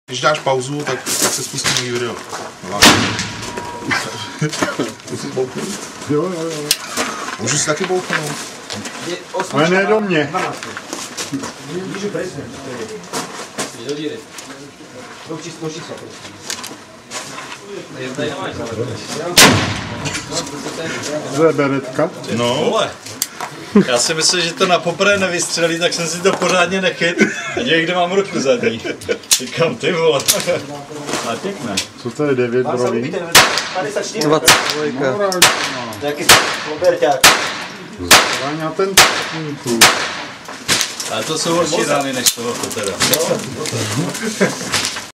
Když dáš pauzu, tak se spustí nový video. Můžu bouchnout? Jo. Můžu si taky bouchnout? Ale ne do mě. Můžu prezident. Do díry. Nočí se. Zeberetka. No, vole. Já si myslím, že to na poprvé nevystřelí, tak jsem si to pořádně nechyt. A někde mám ruku zadní. Říkám, ty vole. A pěkné. Co to je 9 brový? 54. 22. Nějaký kloberťák. Zbraň ten Ale to jsou horší rány než toho teda.